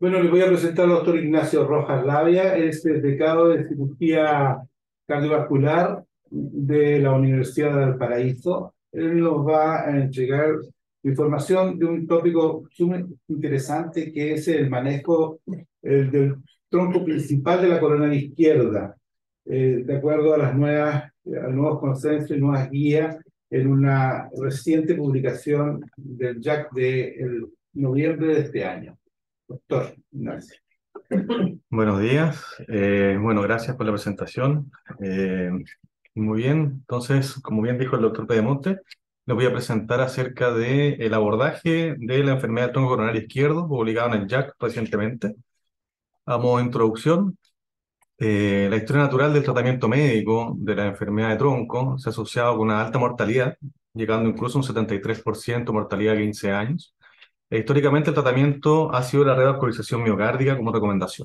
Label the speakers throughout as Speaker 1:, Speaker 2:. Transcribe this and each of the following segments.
Speaker 1: Bueno, le voy a presentar al doctor Ignacio Rojas Labia, es decano de cirugía cardiovascular de la Universidad de Valparaíso. Él nos va a entregar información de un tópico súper interesante que es el manejo del tronco principal de la coronaria izquierda, de acuerdo a a los nuevos consensos y nuevas guías en una reciente publicación del JACC de noviembre de este año. Doctor Ignacio.
Speaker 2: Buenos días. Bueno, gracias por la presentación. Eh, Muy bien. Entonces, como bien dijo el doctor Pedemonte, les voy a presentar acerca del abordaje de la enfermedad del tronco coronario izquierdo, publicado en el JACC recientemente. A modo de introducción, la historia natural del tratamiento médico de la enfermedad de tronco se ha asociado con una alta mortalidad, llegando incluso a un 73% mortalidad a 15 años. Históricamente, el tratamiento ha sido la revascularización miocárdica como recomendación,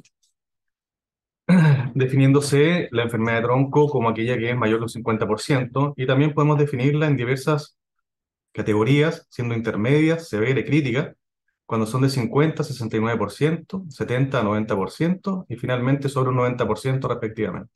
Speaker 2: definiéndose la enfermedad de tronco como aquella que es mayor del 50%, y también podemos definirla en diversas categorías, siendo intermedias, severa y crítica, cuando son de 50 a 69%, 70 a 90% y finalmente sobre un 90% respectivamente.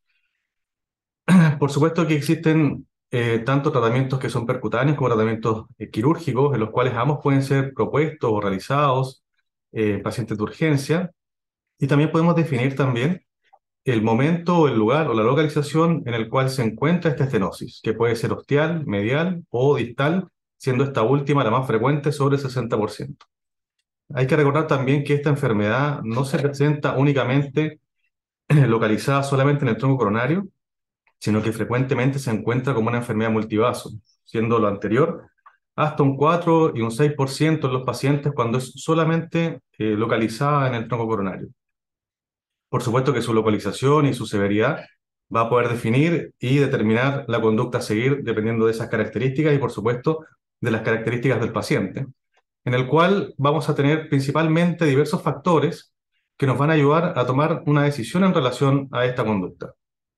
Speaker 2: Por supuesto que existen tanto tratamientos que son percutáneos como tratamientos quirúrgicos, en los cuales ambos pueden ser propuestos o realizados en pacientes de urgencia, y también podemos definir también el momento o el lugar o la localización en el cual se encuentra esta estenosis, que puede ser ostial, medial o distal, siendo esta última la más frecuente sobre el 60%. Hay que recordar también que esta enfermedad no se presenta únicamente localizada solamente en el tronco coronario, sino que frecuentemente se encuentra como una enfermedad multivaso, siendo lo anterior hasta un 4 y un 6% en los pacientes cuando es solamente localizada en el tronco coronario. Por supuesto que su localización y su severidad va a poder definir y determinar la conducta a seguir dependiendo de esas características y, por supuesto, de las características del paciente, en el cual vamos a tener principalmente diversos factores que nos van a ayudar a tomar una decisión en relación a esta conducta.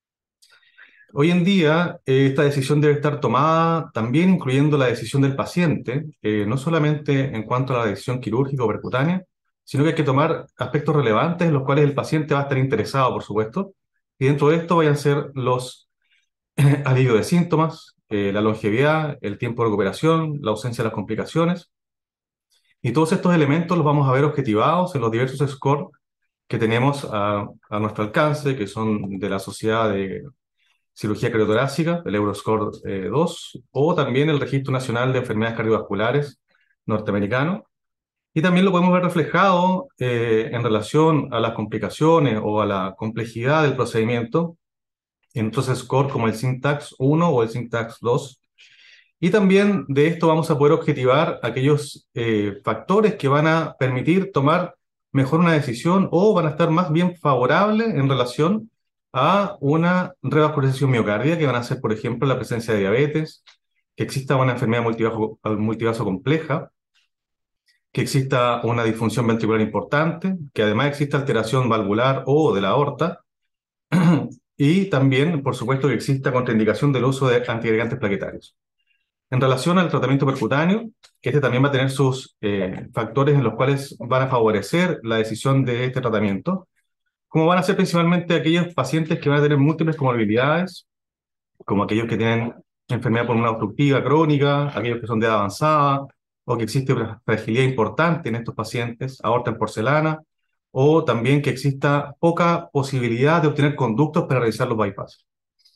Speaker 2: Hoy en día, esta decisión debe estar tomada también incluyendo la decisión del paciente, no solamente en cuanto a la decisión quirúrgica o percutánea, sino que hay que tomar aspectos relevantes en los cuales el paciente va a estar interesado, por supuesto, y dentro de esto vayan a ser los alivio de síntomas, la longevidad, el tiempo de recuperación, la ausencia de las complicaciones, y todos estos elementos los vamos a ver objetivados en los diversos scores que tenemos a nuestro alcance, que son de la Sociedad de Cirugía Cardiotorácica, el Euroscore 2, o también el Registro Nacional de Enfermedades Cardiovasculares norteamericano. Y también lo podemos ver reflejado en relación a las complicaciones o a la complejidad del procedimiento en otros scores como el Syntax 1 o el Syntax 2. Y también de esto vamos a poder objetivar aquellos factores que van a permitir tomar mejor una decisión o van a estar más bien favorables en relación a una revascularización miocárdica, que van a ser, por ejemplo, la presencia de diabetes, que exista una enfermedad multivaso compleja, que exista una disfunción ventricular importante, que además exista alteración valvular o de la aorta, y también, por supuesto, que exista contraindicación del uso de antiagregantes plaquetarios. En relación al tratamiento percutáneo, este también va a tener sus factores en los cuales van a favorecer la decisión de este tratamiento, como van a ser principalmente aquellos pacientes que van a tener múltiples comorbilidades, como aquellos que tienen enfermedad pulmonar obstructiva crónica, aquellos que son de edad avanzada, o que existe una fragilidad importante en estos pacientes, aorta en porcelana, o también que exista poca posibilidad de obtener conductos para realizar los bypass.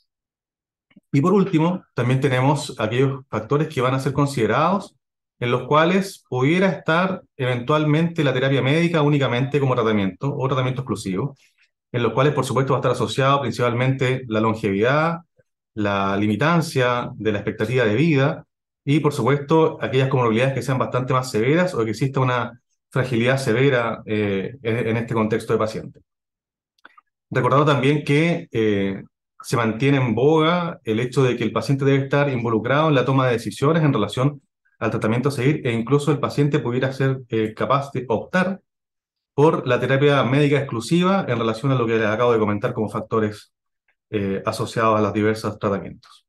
Speaker 2: Y por último, también tenemos aquellos factores que van a ser considerados en los cuales pudiera estar eventualmente la terapia médica únicamente como tratamiento o tratamiento exclusivo, en los cuales por supuesto va a estar asociado principalmente la longevidad, la limitancia de la expectativa de vida y por supuesto aquellas comorbilidades que sean bastante más severas o que exista una fragilidad severa en este contexto de paciente. Recordando también que se mantiene en boga el hecho de que el paciente debe estar involucrado en la toma de decisiones en relación al tratamiento a seguir, e incluso el paciente pudiera ser capaz de optar por la terapia médica exclusiva en relación a lo que les acabo de comentar como factores asociados a los diversos tratamientos.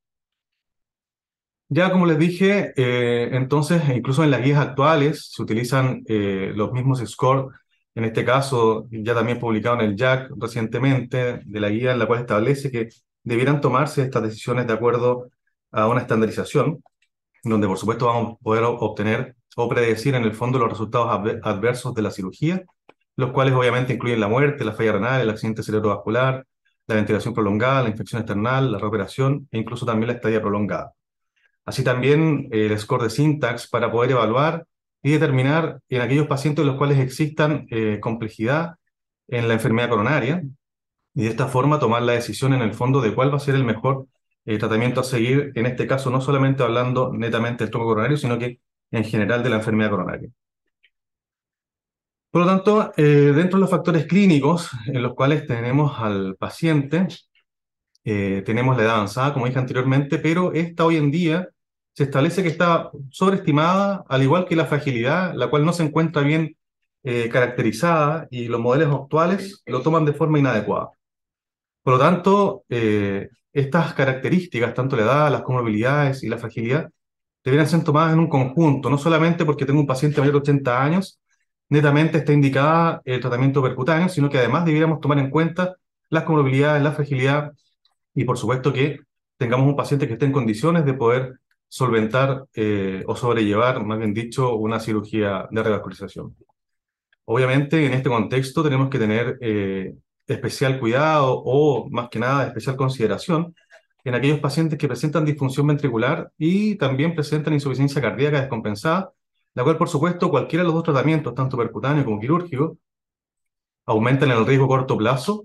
Speaker 2: Ya como les dije, entonces, incluso en las guías actuales se utilizan los mismos scores en este caso ya también publicado en el JAC recientemente, de la guía en la cual establece que debieran tomarse estas decisiones de acuerdo a una estandarización, donde por supuesto vamos a poder obtener o predecir en el fondo los resultados adversos de la cirugía, los cuales obviamente incluyen la muerte, la falla renal, el accidente cerebrovascular, la ventilación prolongada, la infección external, la reoperación e incluso también la estadía prolongada. Así también el score de Syntax para poder evaluar y determinar en aquellos pacientes en los cuales existan complejidad en la enfermedad coronaria y de esta forma tomar la decisión en el fondo de cuál va a ser el mejor tratamiento a seguir, en este caso no solamente hablando netamente del tronco coronario, sino que en general de la enfermedad coronaria. Por lo tanto, dentro de los factores clínicos en los cuales tenemos al paciente, tenemos la edad avanzada, como dije anteriormente, pero esta hoy en día se establece que está sobreestimada, al igual que la fragilidad, la cual no se encuentra bien caracterizada y los modelos actuales lo toman de forma inadecuada. Por lo tanto, estas características, tanto la edad, las comorbilidades y la fragilidad, deberían ser tomadas en un conjunto, no solamente porque tengo un paciente mayor de 80 años, netamente está indicada el tratamiento percutáneo, sino que además deberíamos tomar en cuenta las comorbilidades, la fragilidad y por supuesto que tengamos un paciente que esté en condiciones de poder solventar o sobrellevar, más bien dicho, una cirugía de revascularización. Obviamente, en este contexto tenemos que tener especial cuidado o, más que nada, especial consideración en aquellos pacientes que presentan disfunción ventricular y también presentan insuficiencia cardíaca descompensada, la cual, por supuesto, cualquiera de los dos tratamientos, tanto percutáneo como quirúrgico, aumentan el riesgo a corto plazo,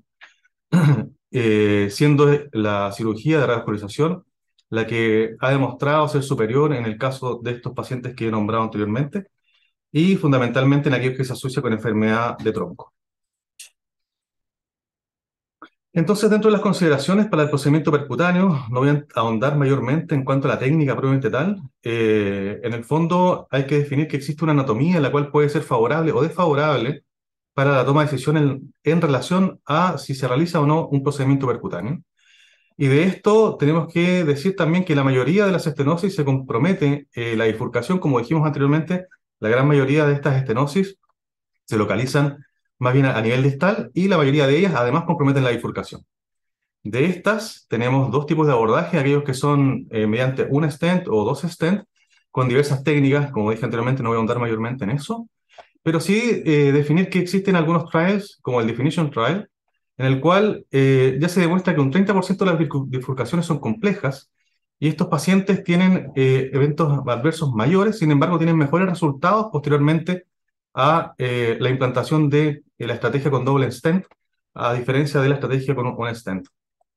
Speaker 2: siendo la cirugía de revascularización la que ha demostrado ser superior en el caso de estos pacientes que he nombrado anteriormente y fundamentalmente en aquellos que se asocian con enfermedad de tronco. Entonces, dentro de las consideraciones para el procedimiento percutáneo, no voy a ahondar mayormente en cuanto a la técnica propiamente tal. En el fondo, hay que definir que existe una anatomía la cual puede ser favorable o desfavorable para la toma de decisión en relación a si se realiza o no un procedimiento percutáneo. Y de esto tenemos que decir también que la mayoría de las estenosis se compromete la bifurcación, como dijimos anteriormente, la gran mayoría de estas estenosis se localizan más bien a nivel distal y la mayoría de ellas además comprometen la bifurcación. De estas tenemos dos tipos de abordaje, aquellos que son mediante un stent o dos stents, con diversas técnicas, como dije anteriormente, no voy a ahondar mayormente en eso, pero sí definir que existen algunos trials, como el Definition Trial, en el cual ya se demuestra que un 30% de las bifurcaciones son complejas y estos pacientes tienen eventos adversos mayores, sin embargo tienen mejores resultados posteriormente a la implantación de la estrategia con doble stent, a diferencia de la estrategia con un stent.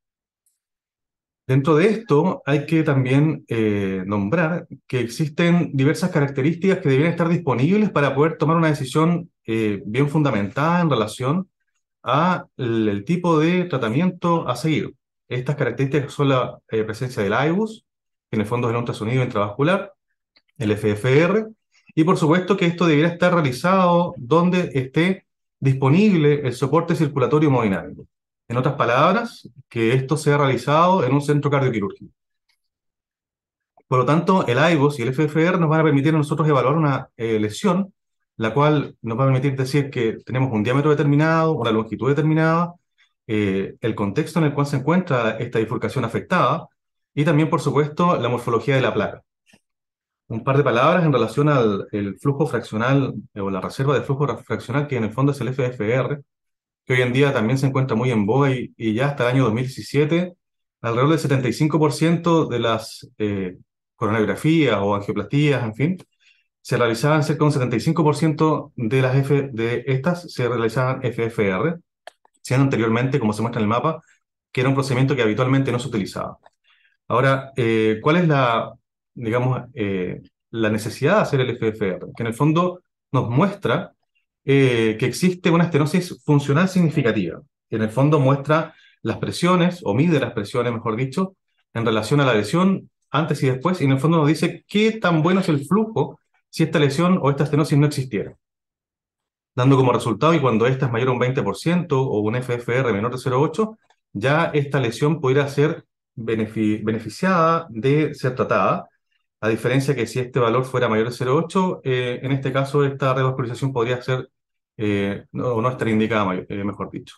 Speaker 2: Dentro de esto hay que también nombrar que existen diversas características que deberían estar disponibles para poder tomar una decisión bien fundamentada en relación a el tipo de tratamiento a seguir. Estas características son la presencia del IBUS, que en el fondo es el ultrasonido intravascular, el FFR, y por supuesto que esto debería estar realizado donde esté disponible el soporte circulatorio hemodinámico. En otras palabras, que esto sea realizado en un centro cardioquirúrgico. Por lo tanto, el IVOS y el FFR nos van a permitir a nosotros evaluar una lesión, la cual nos va a permitir decir que tenemos un diámetro determinado, una longitud determinada, el contexto en el cual se encuentra esta bifurcación afectada y también, por supuesto, la morfología de la placa. Un par de palabras en relación al el flujo fraccional o la reserva de flujo fraccional, que en el fondo es el FFR, que hoy en día también se encuentra muy en boga y ya hasta el año 2017, alrededor del 75% de las coronariografías o angioplastías, en fin, se realizaban cerca de un 75% de de estas se realizaban FFR, siendo anteriormente, como se muestra en el mapa, que era un procedimiento que habitualmente no se utilizaba. Ahora, ¿cuál es digamos, la necesidad de hacer el FFR? Que en el fondo nos muestra que existe una estenosis funcional significativa. En el fondo muestra las presiones, o mide las presiones, mejor dicho, en relación a la lesión antes y después, y en el fondo nos dice qué tan bueno es el flujo si esta lesión o esta estenosis no existiera. Dando como resultado, y cuando esta es mayor a un 20% o un FFR menor de 0,8, ya esta lesión pudiera ser beneficiada de ser tratada, a diferencia que si este valor fuera mayor de 0,8, en este caso esta revascularización podría ser o no estaría indicada, mejor dicho.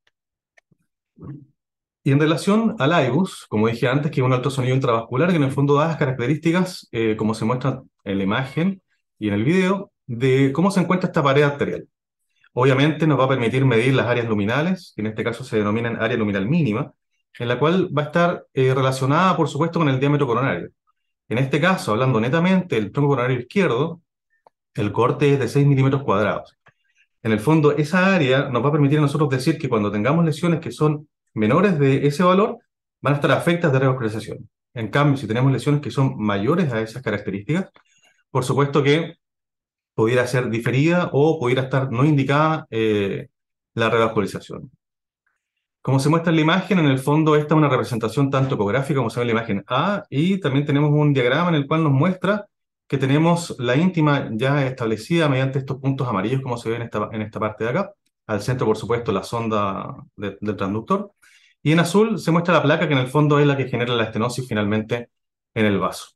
Speaker 2: Y en relación al IBUS, como dije antes, que es un ultrasonido intravascular que en el fondo da las características, como se muestran en la imagen y en el video, de cómo se encuentra esta pared arterial. Obviamente nos va a permitir medir las áreas luminales, que en este caso se denominan área luminal mínima, en la cual va a estar relacionada, por supuesto, con el diámetro coronario. En este caso, hablando netamente del tronco coronario izquierdo, el corte es de 6 milímetros cuadrados. En el fondo, esa área nos va a permitir a nosotros decir que cuando tengamos lesiones que son menores de ese valor, van a estar afectas de revascularización. En cambio, si tenemos lesiones que son mayores a esas características, por supuesto que pudiera ser diferida o pudiera estar no indicada la revascularización. Como se muestra en la imagen, en el fondo esta es una representación tanto ecográfica como se ve en la imagen A, y también tenemos un diagrama en el cual nos muestra que tenemos la íntima ya establecida mediante estos puntos amarillos, como se ve en esta parte de acá. Al centro, por supuesto, la sonda del transductor. Y en azul se muestra la placa, que en el fondo es la que genera la estenosis finalmente en el vaso.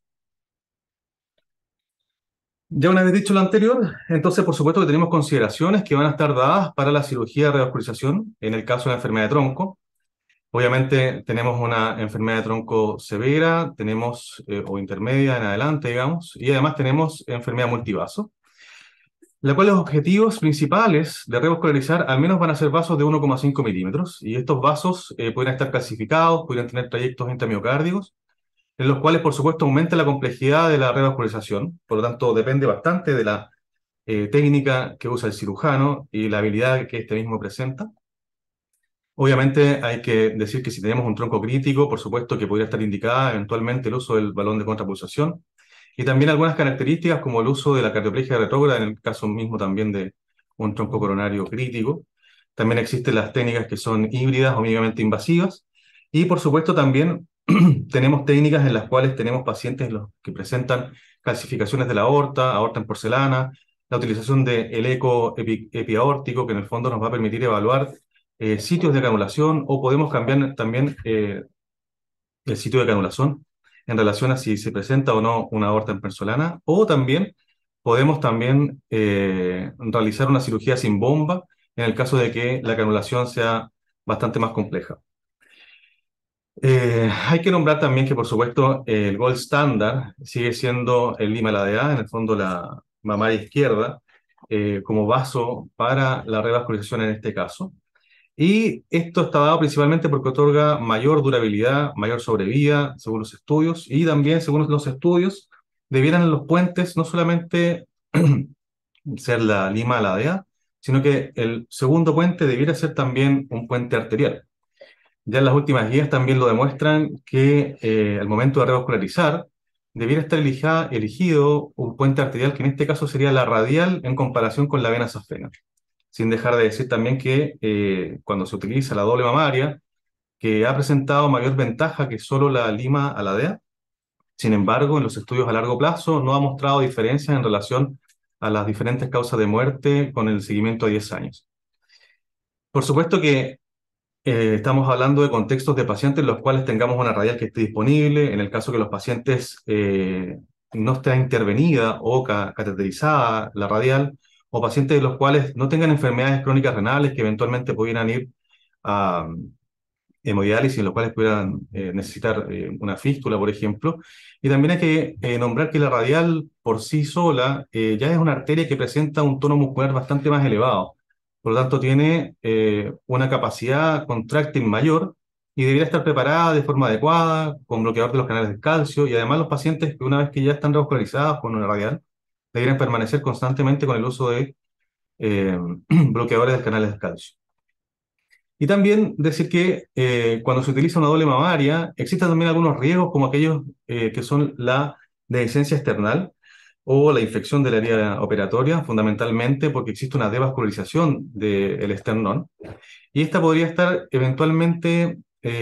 Speaker 2: Ya una vez dicho lo anterior, entonces por supuesto que tenemos consideraciones que van a estar dadas para la cirugía de revascularización en el caso de la enfermedad de tronco. Obviamente tenemos una enfermedad de tronco severa, tenemos o intermedia en adelante, digamos, y además tenemos enfermedad multivaso, la cual los objetivos principales de revascularizar al menos van a ser vasos de 1,5 milímetros, y estos vasos pueden estar clasificados, pueden tener trayectos intramiocárdicos, en los cuales por supuesto aumenta la complejidad de la revascularización, por lo tanto depende bastante de la técnica que usa el cirujano y la habilidad que este mismo presenta. Obviamente hay que decir que si tenemos un tronco crítico, por supuesto que podría estar indicada eventualmente el uso del balón de contrapulsación, y también algunas características como el uso de la cardioplegia retrógrada en el caso mismo también de un tronco coronario crítico. También existen las técnicas que son híbridas o mínimamente invasivas, y por supuesto también tenemos técnicas en las cuales tenemos pacientes los que presentan calcificaciones de la aorta, aorta en porcelana, la utilización del eco epiaórtico, que en el fondo nos va a permitir evaluar sitios de canulación, o podemos cambiar también el sitio de canulación en relación a si se presenta o no una aorta en porcelana, o también podemos también realizar una cirugía sin bomba en el caso de que la canulación sea bastante más compleja. Hay que nombrar también que, por supuesto, el gold standard sigue siendo el lima LADA, en el fondo la mamaria izquierda, como vaso para la revascularización en este caso. Y esto está dado principalmente porque otorga mayor durabilidad, mayor sobrevida, según los estudios, y también, según los estudios, debieran los puentes no solamente ser la lima LADA, sino que el segundo puente debiera ser también un puente arterial. Ya en las últimas guías también lo demuestran que al momento de revascularizar debiera estar elegido un puente arterial que en este caso sería la radial en comparación con la vena safena. Sin dejar de decir también que cuando se utiliza la doble mamaria, que ha presentado mayor ventaja que solo la lima a la DEA, sin embargo, en los estudios a largo plazo no ha mostrado diferencias en relación a las diferentes causas de muerte con el seguimiento a 10 años. Por supuesto que estamos hablando de contextos de pacientes en los cuales tengamos una radial que esté disponible, en el caso que los pacientes no esté intervenida o cateterizada la radial, o pacientes de los cuales no tengan enfermedades crónicas renales que eventualmente pudieran ir a hemodiálisis, en los cuales pudieran necesitar una fístula, por ejemplo. Y también hay que nombrar que la radial por sí sola ya es una arteria que presenta un tono muscular bastante más elevado. Por lo tanto, tiene una capacidad contráctil mayor y debería estar preparada de forma adecuada, con bloqueador de los canales de calcio. Y además los pacientes que una vez que ya están revascularizados con una radial, deberían permanecer constantemente con el uso de bloqueadores de canales de calcio. Y también decir que cuando se utiliza una doble mamaria, existen también algunos riesgos como aquellos que son la dehiscencia external o la infección del área operatoria, fundamentalmente porque existe una devascularización del esternón, y esta podría estar eventualmente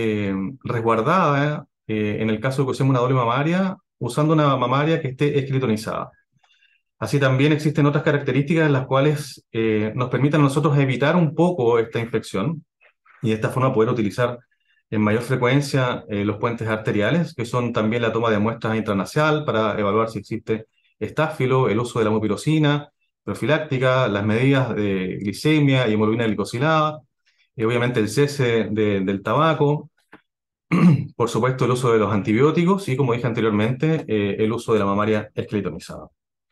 Speaker 2: resguardada en el caso de que usemos una doble mamaria, usando una mamaria que esté escritonizada. Así también existen otras características en las cuales nos permitan a nosotros evitar un poco esta infección, y de esta forma poder utilizar en mayor frecuencia los puentes arteriales, que son también la toma de muestras intranasal para evaluar si existe estáfilo, el uso de la mupirocina, profiláctica, las medidas de glicemia y hemoglobina glicosilada, y obviamente el cese del tabaco, por supuesto el uso de los antibióticos y, como dije anteriormente, el uso de la mamaria esclerotomizada.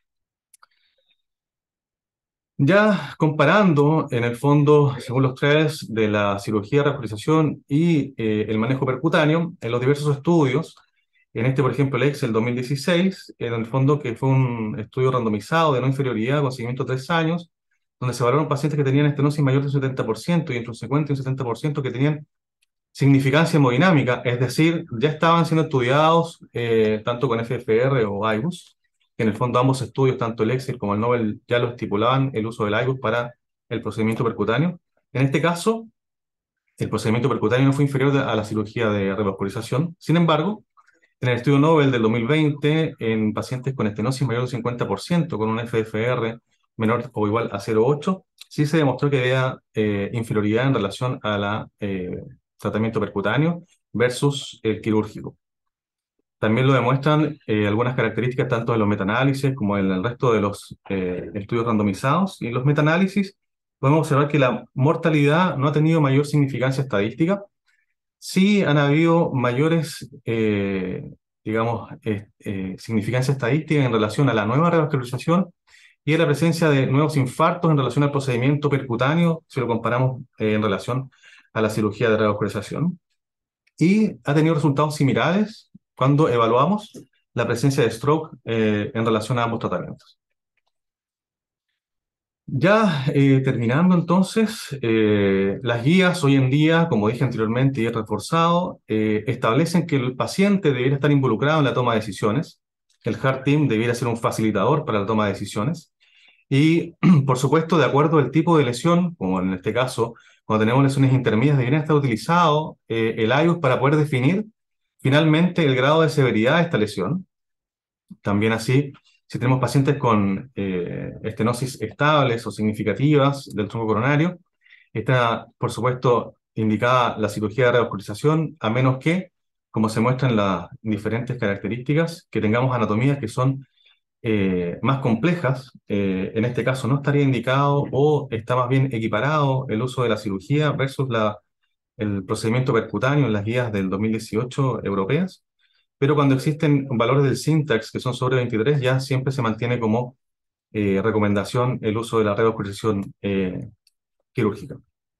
Speaker 2: Ya comparando, en el fondo, según los trials de la cirugía de revascularización y el manejo percutáneo, en los diversos estudios, en este, por ejemplo, el Excel 2016, en el fondo que fue un estudio randomizado de no inferioridad con seguimiento de 3 años, donde se evaluaron pacientes que tenían estenosis mayor del 70% y entre un 50 y un 70% que tenían significancia hemodinámica, es decir, ya estaban siendo estudiados tanto con FFR o IBUS, que en el fondo ambos estudios, tanto el Excel como el Nobel, ya lo estipulaban el uso del IBUS para el procedimiento percutáneo. En este caso, el procedimiento percutáneo no fue inferior a la cirugía de revascularización. Sin embargo, en el estudio Nobel del 2020, en pacientes con estenosis mayor del 50%, con un FFR menor o igual a 0,8, sí se demostró que había inferioridad en relación a la tratamiento percutáneo versus el quirúrgico. También lo demuestran algunas características tanto de los metaanálisis como en el resto de los estudios randomizados. Y en los metaanálisis podemos observar que la mortalidad no ha tenido mayor significancia estadística. Sí han habido mayores, digamos, significancia estadística en relación a la nueva revascularización y a la presencia de nuevos infartos en relación al procedimiento percutáneo, si lo comparamos en relación a la cirugía de revascularización. Y ha tenido resultados similares cuando evaluamos la presencia de stroke en relación a ambos tratamientos. Ya terminando entonces, las guías hoy en día, como dije anteriormente y he reforzado, establecen que el paciente debiera estar involucrado en la toma de decisiones, que el Heart Team debiera ser un facilitador para la toma de decisiones y, por supuesto, de acuerdo al tipo de lesión, como en este caso, cuando tenemos lesiones intermedias, debería estar utilizado el IVUS para poder definir finalmente el grado de severidad de esta lesión. También así, si tenemos pacientes con estenosis estables o significativas del tronco coronario, está, por supuesto, indicada la cirugía de revascularización, a menos que, como se muestra en las diferentes características, que tengamos anatomías que son más complejas. En este caso no estaría indicado o está más bien equiparado el uso de la cirugía versus el procedimiento percutáneo en las guías del 2018 europeas. Pero cuando existen valores del Syntax que son sobre 23, ya siempre se mantiene como recomendación el uso de la revascularización quirúrgica.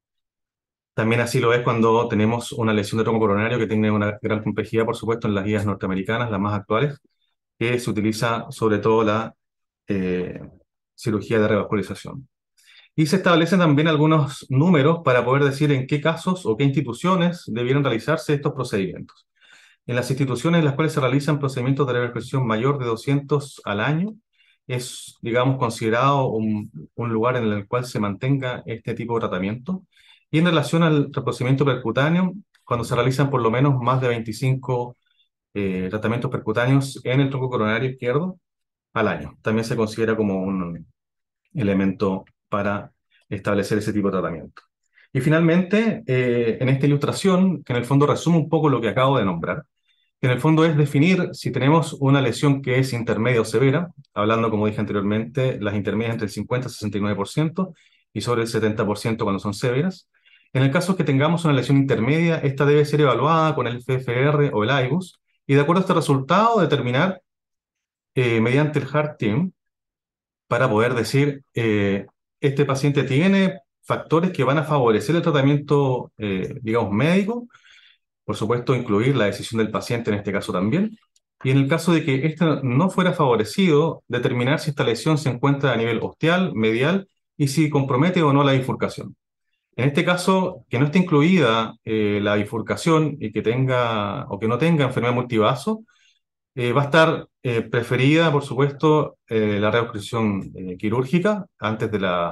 Speaker 2: También así lo es cuando tenemos una lesión de tronco coronario que tiene una gran complejidad, por supuesto, en las guías norteamericanas, las más actuales, que se utiliza sobre todo la eh, cirugía de revascularización. Y se establecen también algunos números para poder decir en qué casos o qué instituciones debieran realizarse estos procedimientos. En las instituciones en las cuales se realizan procedimientos de revascularización mayor de 200 al año, es, digamos, considerado un lugar en el cual se mantenga este tipo de tratamiento. Y en relación al procedimiento percutáneo, cuando se realizan por lo menos más de 25 tratamientos percutáneos en el tronco coronario izquierdo al año. También se considera como un elemento para establecer ese tipo de tratamiento. Y finalmente, en esta ilustración, que en el fondo resume un poco lo que acabo de nombrar, que en el fondo es definir si tenemos una lesión que es intermedia o severa, hablando, como dije anteriormente, las intermedias entre el 50 y 69% y sobre el 70% cuando son severas. En el caso que tengamos una lesión intermedia, esta debe ser evaluada con el FFR o el IBUS, y de acuerdo a este resultado, determinar mediante el Heart Team para poder decir, este paciente tiene factores que van a favorecer el tratamiento, digamos, médico, por supuesto, incluir la decisión del paciente en este caso también. Y en el caso de que este no fuera favorecido, determinar si esta lesión se encuentra a nivel ostial, medial y si compromete o no la bifurcación. En este caso, que no esté incluida la bifurcación y que tenga o que no tenga enfermedad multivaso, va a estar preferida, por supuesto, la reabscisión quirúrgica antes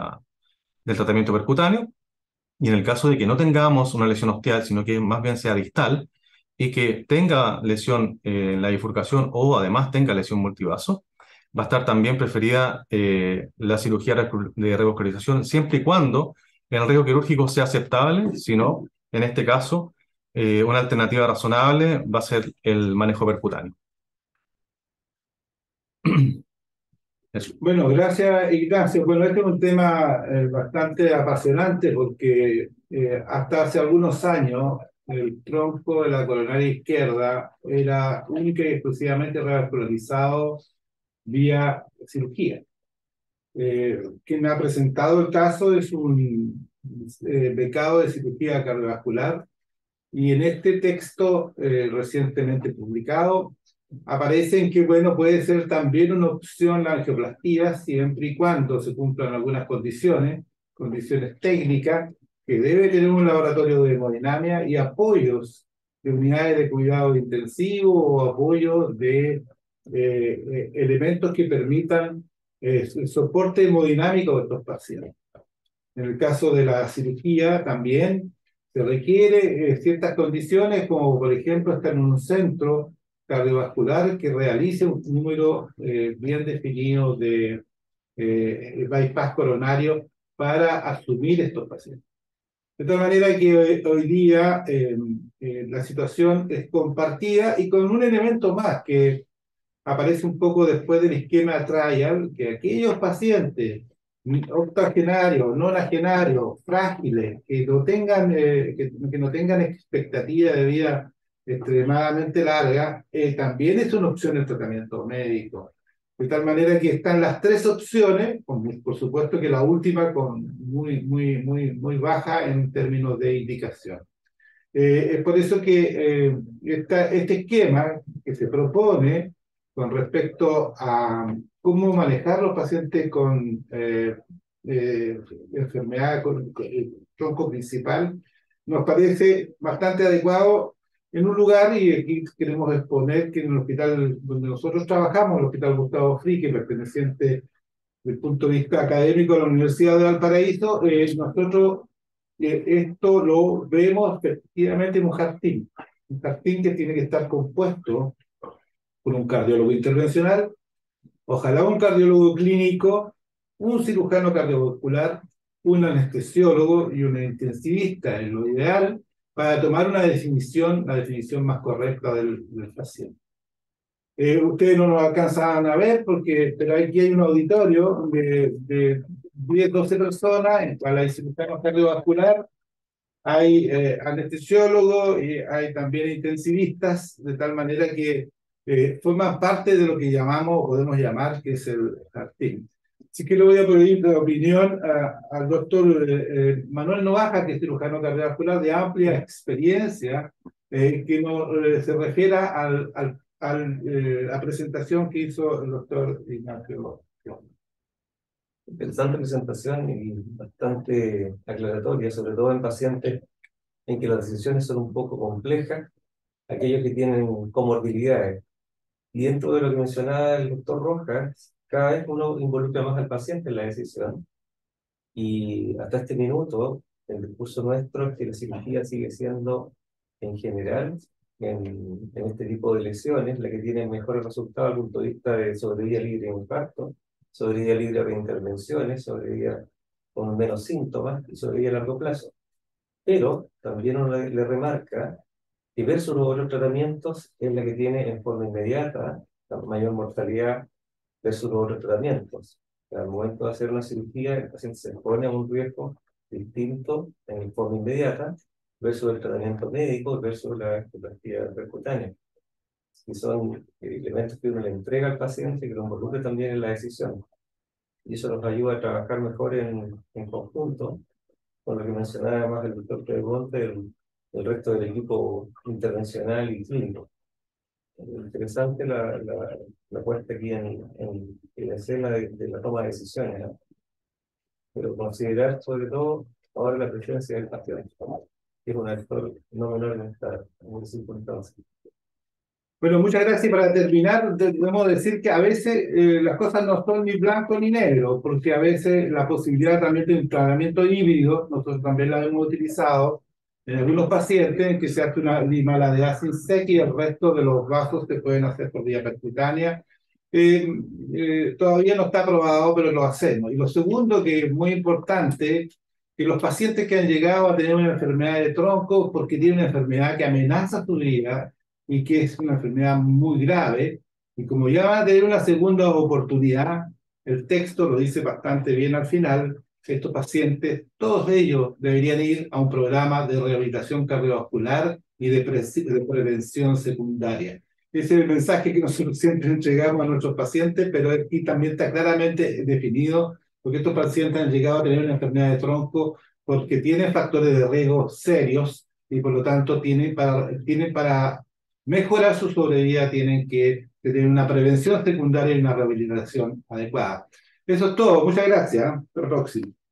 Speaker 2: del tratamiento percutáneo. Y en el caso de que no tengamos una lesión ostial, sino que más bien sea distal y que tenga lesión en la bifurcación o además tenga lesión multivaso, va a estar también preferida la cirugía de revascularización siempre y cuando el riesgo quirúrgico sea aceptable, si no, en este caso, una alternativa razonable va a ser el manejo percutáneo. Eso.
Speaker 1: Bueno, gracias Ignacio. Bueno, este es un tema bastante apasionante porque hasta hace algunos años el tronco de la coronaria izquierda era única y exclusivamente revascularizado vía cirugía. Quien ha presentado el caso es un becado de cirugía cardiovascular y en este texto recientemente publicado aparece en que, bueno, puede ser también una opción la angioplastía siempre y cuando se cumplan algunas condiciones, condiciones técnicas, que debe tener un laboratorio de hemodinamia y apoyos de unidades de cuidado intensivo o apoyos de elementos que permitan el soporte hemodinámico de estos pacientes. En el caso de la cirugía también se requiere ciertas condiciones, como por ejemplo estar en un centro cardiovascular que realice un número bien definido de bypass coronario para asumir estos pacientes. De tal manera que hoy día la situación es compartida y con un elemento más que aparece un poco después del esquema trial, que aquellos pacientes octogenarios, nonagenarios, frágiles, que no tengan expectativa de vida extremadamente larga, también es una opción el tratamiento médico. De tal manera que están las tres opciones, por supuesto que la última con muy baja en términos de indicación. Es por eso que este esquema que se propone con respecto a cómo manejar los pacientes con eh, enfermedad con tronco principal nos parece bastante adecuado en un lugar, y aquí queremos exponer que en el hospital donde nosotros trabajamos, el Hospital Gustavo Fricke, perteneciente desde el punto de vista académico a la Universidad de Valparaíso, nosotros esto lo vemos efectivamente en un jardín que tiene que estar compuesto por un cardiólogo intervencional, ojalá un cardiólogo clínico, un cirujano cardiovascular, un anestesiólogo y un intensivista, en lo ideal, para tomar una definición, la definición más correcta del paciente. Ustedes no nos alcanzan a ver, pero aquí hay un auditorio de 10, 12 personas, en el cual hay cirujano cardiovascular, hay anestesiólogos y hay también intensivistas, de tal manera que forman parte de lo que llamamos, podemos llamar, que es el jardín. Así que le voy a pedir la opinión al doctor Manuel Novaja, que es cirujano cardiovascular de amplia experiencia, que se refiera la presentación que hizo el doctor Ignacio.
Speaker 3: Interesante presentación y bastante aclaratoria, sobre todo en pacientes en que las decisiones son un poco complejas, aquellos que tienen comorbilidades. Y dentro de lo que mencionaba el doctor Rojas, cada vez uno involucra más al paciente en la decisión. Y hasta este minuto, el discurso nuestro es que la cirugía sigue siendo, en general, en este tipo de lesiones, la que tiene mejores resultados desde el punto de vista de sobrevida libre de infarto, sobrevida libre de reintervenciones, sobrevida con menos síntomas y sobrevida a largo plazo. Pero también uno le remarca que versus los otros tratamientos es la que tiene en forma inmediata la mayor mortalidad versus los otros tratamientos. Al momento de hacer una cirugía, el paciente se expone a un riesgo distinto en forma inmediata versus el tratamiento médico versus la angioplastía percutánea. Y son elementos que uno le entrega al paciente y que lo involucra también en la decisión. Y eso nos ayuda a trabajar mejor en conjunto, con lo que mencionaba además el doctor Pregonte, el resto del equipo intervencional y clínico. Interesante la puesta aquí en la escena de la toma de decisiones, ¿no? Pero considerar sobre todo ahora la presencia del paciente, que es un actor no menor en esta circunstancia.
Speaker 1: Bueno, muchas gracias. Para terminar, debemos decir que a veces las cosas no son ni blanco ni negro, porque a veces la posibilidad también de un tratamiento híbrido, nosotros también la hemos utilizado en algunos pacientes, en que se hace una limaldease in sec y el resto de los vasos se pueden hacer por vía percutánea. Todavía no está aprobado, pero lo hacemos. Y lo segundo, que es muy importante, que los pacientes que han llegado a tener una enfermedad de tronco, porque tienen una enfermedad que amenaza su vida, y que es una enfermedad muy grave, y como ya van a tener una segunda oportunidad, El texto lo dice bastante bien al final. Estos pacientes, todos ellos deberían ir a un programa de rehabilitación cardiovascular y de prevención secundaria. Ese es el mensaje que nosotros siempre entregamos a nuestros pacientes, pero aquí también está claramente definido, porque estos pacientes han llegado a tener una enfermedad de tronco porque tienen factores de riesgo serios y por lo tanto tienen para mejorar su sobrevida, tienen que tener una prevención secundaria y una rehabilitación adecuada. Eso es todo. Muchas gracias. Hasta la próxima.